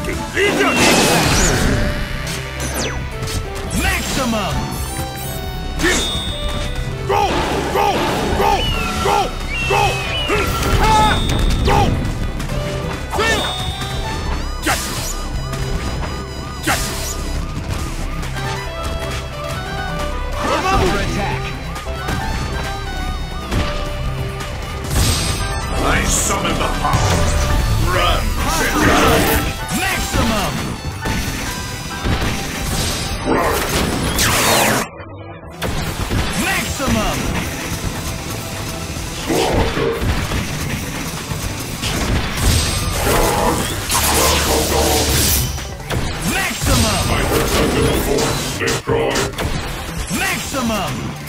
Legion! Maximum! Go! Go! Go! Go! Go! Ah! Go! Feel! Get! Get! Crossover attack! I summon the power! Run! Maximum! Maximum! Maximum! Destroy! Maximum!